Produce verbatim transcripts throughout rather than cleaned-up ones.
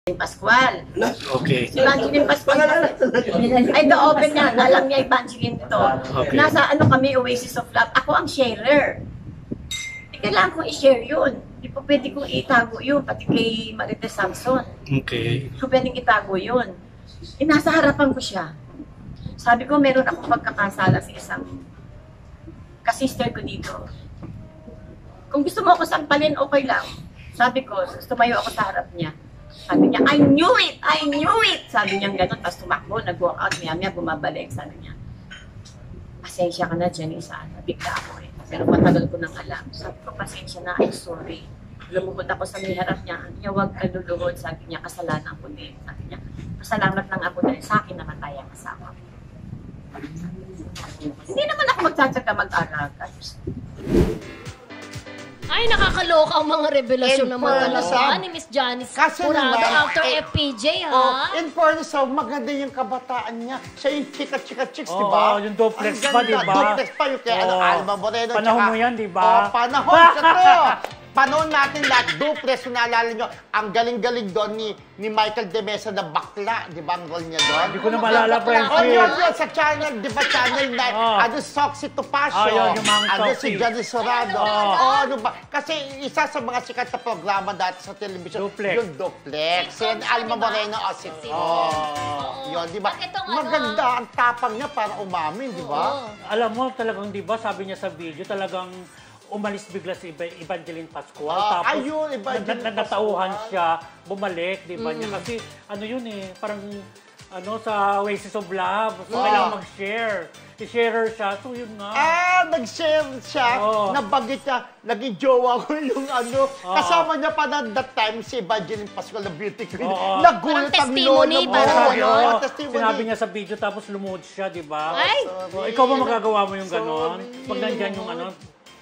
Pascual. Okay. Si Evangeline Pascual. Ay, the-open niya. Alam niya Evangeline to. Okay. Nasa ano kami, Oasis of Love. Ako ang sharer. Eh, kailangan kong i-share yun. Hindi po pwede kong itago yun. Pati kay Marites Samson. Okay. So, pwedeng itago yun. Eh, nasa harapan ko siya. Sabi ko, meron akong pagkakasala sa isang kasister ko dito. Kung gusto mo ako sampalin, okay lang. Sabi ko, tumayo ako sa harap niya. Sabi niya, I knew it! I knew it! Sabi niya gano'n, tapos tumakbo, nag-walk out, maya-maya bumabalik. Sabi niya, pasensya ka na, Janice, nabigla ako eh. Pero matagal ko nang alam. Sabi ko, pasensya na, I'm sorry. Lumubot ako sa may harap niya, sabi niya, huwag ka luluhod. Sabi niya, kasalanan ko din. Sabi niya, pasalamat lang ako dahil sa akin namatay ang kasama ko. Hindi naman ako magtsatsaga mag-aral. Ay, nakakaloka ang mga revelasyon In ng mga fairness, dalawa ah, ni Miss Janice kasi Curado naman, after eh, F P J, ha? Oh, in fairness, oh, maganda yung kabataan niya. Siya yung chika-chika-chicks, di Oo, ba? yung duplex Ang pa, di ganda. ba? Duplex pa yung kaya ano, Oo. Alma Moreno. Panahon tsaka- mo yan, di ba? Oh, panahon siya to. Panahon natin lahat, duplex, kung naalala nyo, ang galing-galing doon ni ni Michael De Mesa na bakla, di ba ang role niya doon? Hindi ko na maalala, Oh, friendship. yun, yun, sa channel, di ba channel nine, Oh. ano, Soxy Topacio, Oh, yun, yung mga ano, Soxy. si Janice Curado. Oh. Oh, ano ba? Kasi isa sa mga sikat na programa dati sa television, Duplex. yung Duplex. Yan, Alma Moreno o si Oh. Yun, di ba? Bakit itong ano? Maganda ang tapang niya para umamin, di ba? Oo. Alam mo, talagang, di ba, sabi niya sa video, talagang umalis bigla si Eva- Evangeline Pascual. Ah, tapos, ayun, Evangeline nag- nagkatauhan Pascual. siya, bumalik, di ba niya? Kasi, ano yun eh, parang, ano, sa Oasis of Love. So, Ah. kailangan mag-share. I-sharer siya. So, yun nga. Ah, nag-share siya, Oo. nabanggit niya, naging jowa ko yung ano, Oo. kasama niya pa na that time si Evangeline Pascual na beauty queen. Oo. Nagulat ang Parang testimony, lolo mo. parang Sabi, ano? oh, testimony. sinabi niya sa video, tapos lumuhod siya, di ba? Ay! So, ikaw ba magagawa mo yung ganon? Sorry. Pag nandyan yung ano,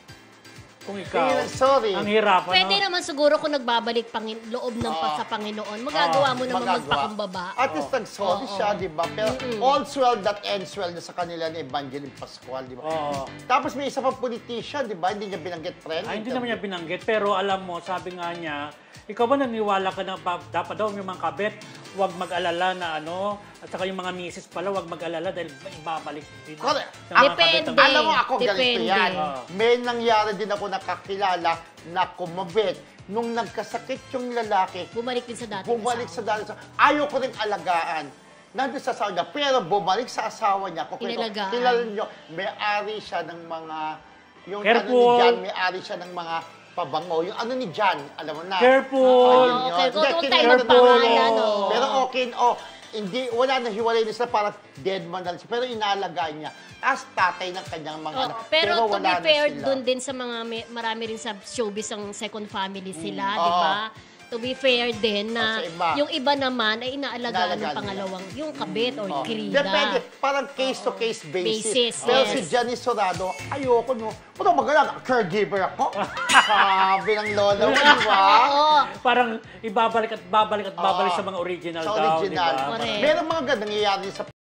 kung ikaw, Sorry. ang hirap, Pwede ano? naman siguro kung nagbabalik pangin loob ng pa sa Panginoon, magagawa mo naman Magagawa. magpakumbaba. At least nag-sorry Oo. siya, di ba? Pero all's well that ends well na sa kanila ni Evangeline Pascual, di ba? Oo. Tapos may isa pang politician, di ba? Hindi niya binanggit friend. Ay, hindi naman niya binanggit, pero alam mo, sabi nga niya, ikaw ba naniwala ka na pa- dapat daw yung mga kabet, huwag mag-alala na ano, at saka yung mga misis pala, huwag mag-alala dahil ibabalik din. Correct. ng mga Depende. kabet ang- Alam mo ako, ganito Depende. yan. Oo. May nangyari din ako nakakilala na kumabit. Nung nagkasakit yung lalaki, Bumalik din sa dati. bumalik sa dati. Ayaw ko rin alagaan. Nandun sa asawa niya, pero bumalik sa asawa niya. Kung Inalagaan. kilala niyo, may-ari siya ng mga, yung ano ni Careful. John, may-ari siya ng mga pabango. Yung ano ni John, alam mo na. Careful. Ah, yun Oo, yun. careful. Hindi, Kung kilala tayo na magpangalan, naman. oo. Pero okay, oh, hindi, wala na hiwalay na sila, parang dead man na siya. Pero inaalagaan niya as tatay ng kanyang mga Oo, anak. pero, to wala be na fair, sila. dun din sa mga, may, marami rin sa showbiz ang second family sila, Mm, di oo. ba? To be fair din na Oh, sa iba. yung iba naman ay inaalagaan ng Inaalagaan pangalawang, yung kabit or Oh. kirida. Depende, parang case-to-case basis. Basis, Pero yes. si Janice Curado, ayoko no. Puto maganda, caregiver ako. Sabi ng lola mo, di ba? Oo. Parang ibabalik at babalik at babalik Oo. sa mga original Sa daw, di original. ba? Correct. Meron mga ganang nangyayari sa